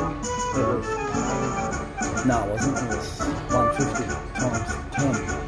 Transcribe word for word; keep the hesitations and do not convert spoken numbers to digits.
It was, no, it wasn't. It was one fifty times ten.